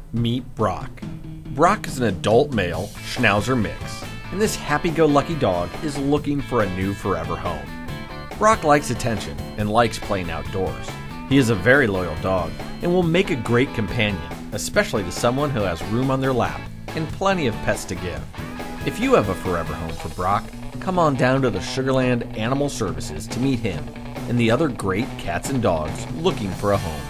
Meet Brock. Brock is an adult male Schnauzer mix, and this happy-go-lucky dog is looking for a new forever home. Brock likes attention and likes playing outdoors. He is a very loyal dog and will make a great companion, especially to someone who has room on their lap and plenty of pets to give. If you have a forever home for Brock, come on down to the Sugarland Animal Services to meet him and the other great cats and dogs looking for a home.